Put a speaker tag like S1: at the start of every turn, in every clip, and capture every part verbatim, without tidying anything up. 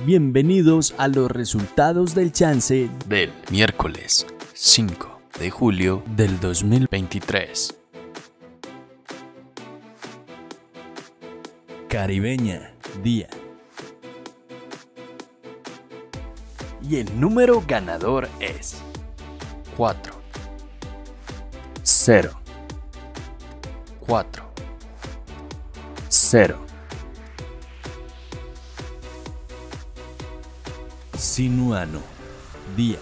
S1: Bienvenidos a los resultados del chance
S2: del miércoles cinco de julio del dos mil veintitrés.
S1: Caribeña, día.
S2: Y el número ganador es cuatro, cero, cuatro, cero.
S1: Sinuano, día.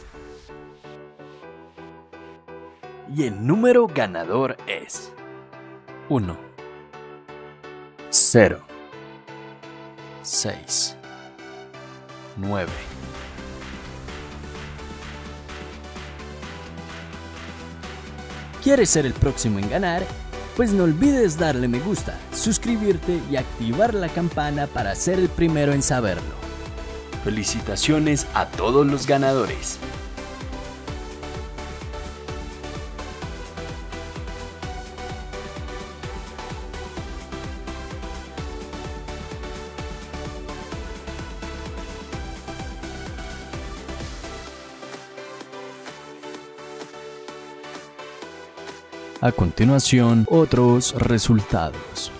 S2: Y el número ganador es uno, cero, seis, nueve.
S1: ¿Quieres ser el próximo en ganar? Pues no olvides darle me gusta, suscribirte y activar la campana para ser el primero en saberlo.
S2: Felicitaciones a todos los ganadores.
S1: A continuación, otros resultados.